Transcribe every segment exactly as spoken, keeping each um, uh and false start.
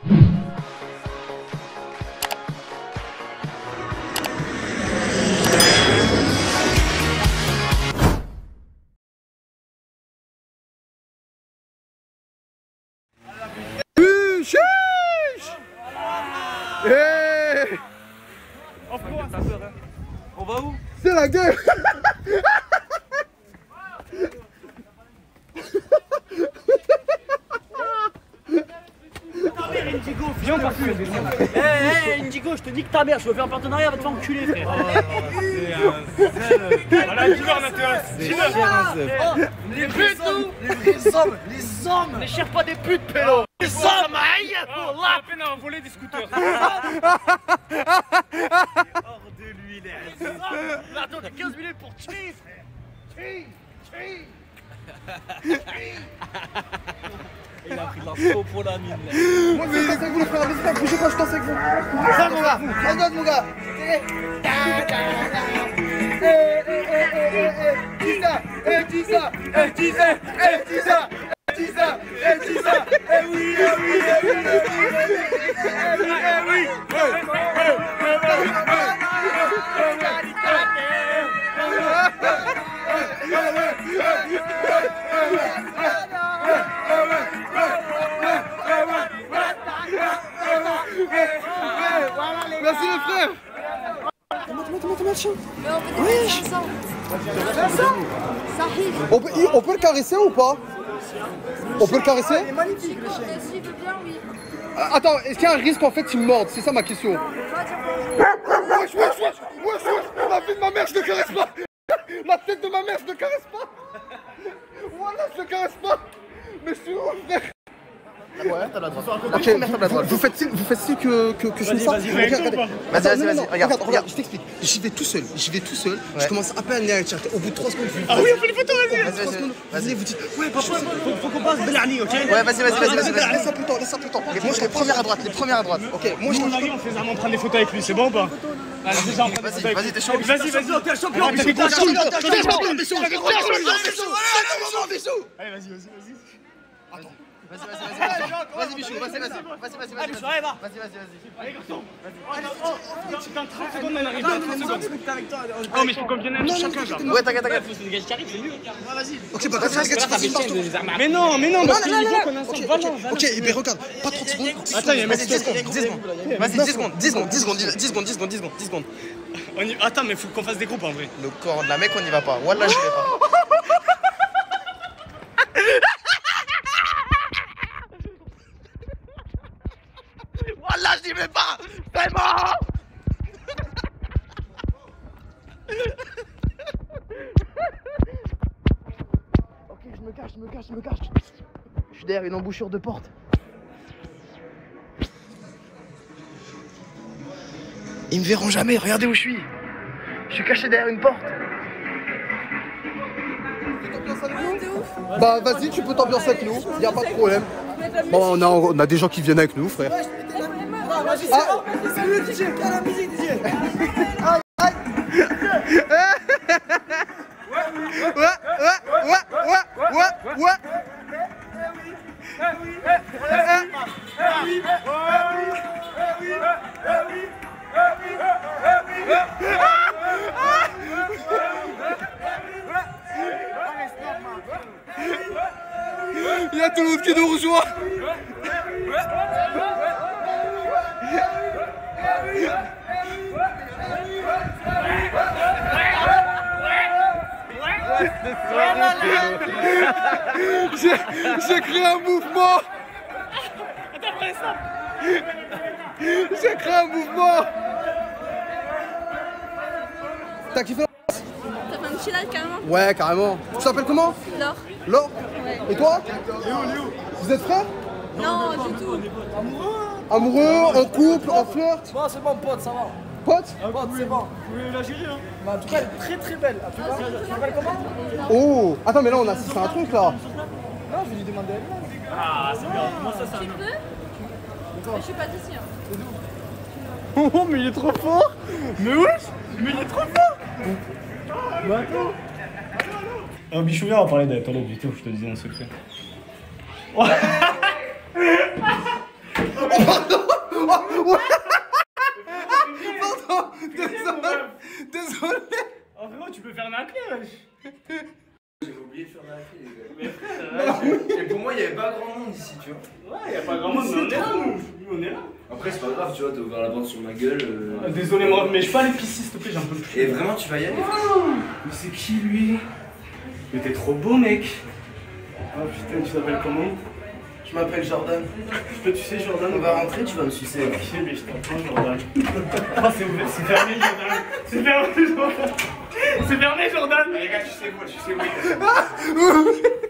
Hey, on va où? c'est la gueule. Indigo, viens par cul. Eh, hey, Indigo, je te nique ta mère, je veux faire un partenariat, va te faire enculer, frère. Voilà, dis-leur, Mathias. Dis-leur. Les putes, nous. Les hommes, les hommes. Ne cherche pas des putes, pélo. Les hommes, aïe. On a peine à voler des scooters. Hors de lui, il est assis. Attends, on a quinze minutes pour tuer, frère. Tuer, tuer. Il a pris de l'info pour la mine. Moi, mais laissez vous le frère, laissez pas, bougez pas, je danse avec vous. Ça, mon gars, regarde, mon gars. Eh, eh, eh, eh, eh, dis ça, eh, dis ça, eh, dis ça, eh, dis ça, eh, dis ça, eh, dis ça, eh, oui, eh, oui, eh, oui, eh, oui, eh, oui, merci les frères. Comment, comment, comment, comment, chien? Mais on peut décaler ensemble. Ça arrive. On peut, on peut le caresser ou pas? On peut le caresser? Il est magnifique le chien. S'il veut bien, oui. Attends, est-ce qu'il y a un risque en fait qu'il me morde? C'est ça ma question. Wesh, wesh, wesh, wesh, wesh, la vie de ma mère, je ne caresse pas. La tête de ma mère, je ne caresse pas. Voilà, je ne caresse pas. Mais je suis où, frère? Ouais, t'as la droite. Ok, vous, vous faites vous faites signe que, que, que je me sors. Vas-y, vas-y, vas-y, regarde, regarde, regarde, je t'explique. J'y vais tout seul, j'y vais tout seul. Je commence à peine à aller chercher. Au bout de trois secondes, vous. Ah oui, on fait les photos, vas-y. Vas-y, vas-y. Vas-y, vous dites. Ouais, Faut, faut qu'on passe Belani, ok? Ouais, vas-y, vas-y, vas-y, vas-y. Laisse un peu le temps, laisse un peu le temps. Moi, je les premières à droite, les premières à droite. Ok, moi, je Nous, on arrive, on fait vraiment prendre des photos avec lui, c'est bon ou pas? Allez, déjà, on prend des photos avec lui. Vas-y, t'es chaud. Vas-y, vas-y. T'es champion, t'es champion, t'es champion, t'es champion, t'es champion. Allez, vas-y, vas-y, vas-y. Attends. Vas-y, vas-y, vas-y. Vas-y, Bichou, vas-y, vas-y. Vas-y, vas-y, vas-y. Allez, Bichou, allez, va. Vas-y, vas-y, vas-y. Allez, garçon. Vas-y. Dans trente secondes, on arrive. Dans trente secondes. Oh, mais il faut qu'on vienne un chacun, genre. Ouais, t'inquiète, t'inquiète. Faut se dégager, t'arrives, c'est mieux. Vas-y. Ok, bah, regarde, regarde, Mais non, mais non, parce qu'il faut qu'on Ok, ensemble. ok, ok, mais regarde, pas trente secondes. Attends, il y a un mec Vas-y, dix secondes, dix secondes. Vas-y, dix secondes, dix secondes, dix secondes, dix secondes, dix secondes, dix secondes, dix secondes. On y... Attends, mais faut qu'on fasse des groupes en vrai. Le corps de la mec, on y va pas. Wallah, je vais pas. Wallah, je n'y vais pas. C'est mort. Ok, je me cache, je me cache, je me cache. Je suis derrière une embouchure de porte. Ils me verront jamais, regardez où je suis. Je suis caché derrière une porte. Bah, vas-y, tu peux t'ambiancer avec nous, y a pas de problème. Bon, on a, on a des gens qui viennent avec nous, frère. Ah, C'est le D J, à la musique, D J. ouais, ouais, ouais, ouais, ouais, ouais. Il y a tout le monde qui nous rejoint. J'ai créé un mouvement. J'ai créé un mouvement. T'as kiffé? T'as fait un petit live carrément? Ouais, carrément. Tu t'appelles comment? Laure. Laure? Ouais. Et toi? Vous êtes frères? Non, du tout. Amoureux, en couple, en flirt? Non, c'est bon, pote, ça va. Pote? Pote, c'est bon. Vous voulez la gérer, hein? Mais en tout cas, elle est très très belle. Ah, tu vois? Tu t'appelles comment? Oh! Attends, mais là on a assisté à un truc là. Non, je vais lui demander elle-même. Ah, c'est bien. Comment ça, ça? Tu peux? Mais je suis pas d'ici. Hein. Oh, mais il est trop fort! Mais wesh! Mais il est trop fort! Bah attends! Oh, Bichou, viens, on va parler de ton objectif, je te disais un secret. Oh, Pardon. Oh, ouais. Pardon. Désolé. Désolé. Oh frérot, tu peux faire un clé, wesh. J'ai oublié de faire la clé, les gars. Mais frère, et pour moi, il n'y avait pas grand monde ici, tu vois. Ouais, y'a pas grand monde, mais on est là, nous. Nous, on est là. Après, c'est pas grave, tu vois, t'as ouvert la porte sur ma gueule. Euh... Ah, désolé, moi, mais je peux aller pisser, s'il te plaît, j'en peux plus. Et vraiment, tu vas y aller. Oh, mais c'est qui, lui? Mais t'es trop beau, mec. Oh putain, tu t'appelles comment? Je m'appelle Jordan. Toi, tu sais, Jordan, On va rentrer, tu vas me sucer. Ok, mais je t'entends, Jordan. Oh, c'est ouvert, c'est fermé, Jordan. C'est fermé, Jordan. C'est fermé, Jordan. Les gars, tu sais quoi, tu sais où il est.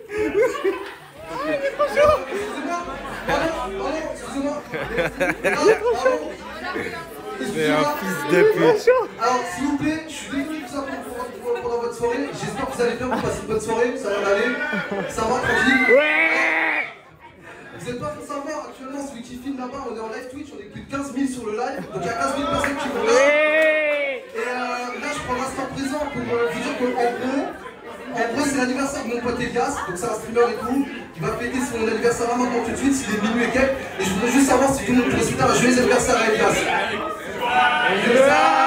C'est un fils de pute. Alors, s'il vous plaît, je suis désolé de tout ça pendant, pendant votre soirée. J'espère que vous allez bien, vous passez une bonne soirée. Ça va aller. Ça va, tranquille. Ouais. Vous n'êtes pas pour savoir, actuellement, celui qui filme là-bas, on est en live Twitch, on est plus de quinze mille sur le live. Donc, il y a quinze mille personnes qui vont là. Et euh, là, je prends l'instant présent pour euh, vous dire qu'en gros, en gros, c'est l'anniversaire de mon pote Elias. Donc, c'est un streamer et tout. Il va fêter son anniversaire là maintenant tout de suite, s'il est minuit et quelques. Et je voudrais juste savoir si tout le monde pourrait souhaiter un joyeux anniversaire à Elias. Joyeux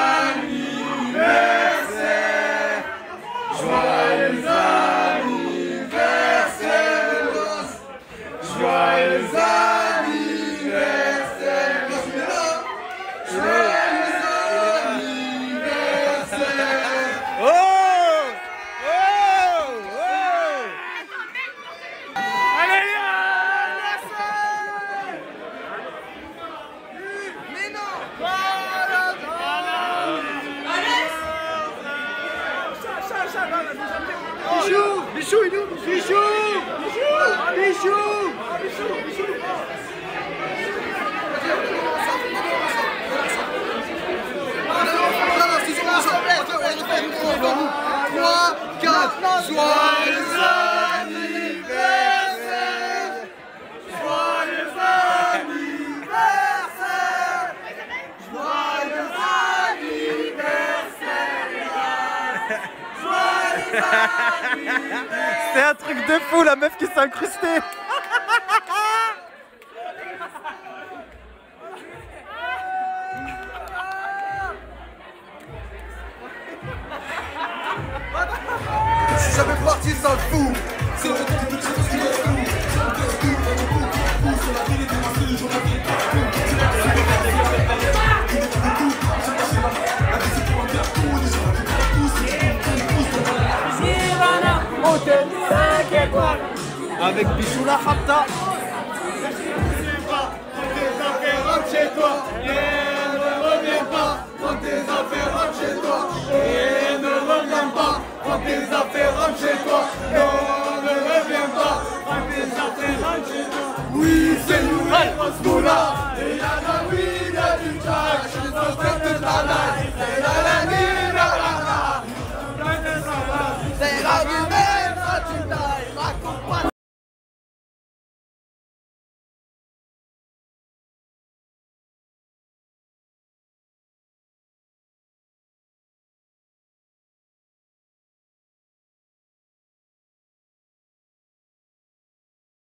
anniversaire, joyeux anniversaire, joyeux anniversaire, joyeux anniversaire. Oh! Oh! Oh! Allez, Mais non! Bichou! Bichou, il est où? Bichou! Bichou! Bichou! trois, quatre, joyeux anniversaire! Joyeux anniversaire! Joyeux anniversaire! C'est un truc de fou, la meuf qui s'est incrustée! Si jamais parti, ça le fout. C'est le retour de toutes ces choses qui me foutent. Avec Bichou la Rapta. Rentre chez toi et ne reviens pas. Prends tes affaires, rentre chez toi et ne reviens pas. Prends tes affaires, rentre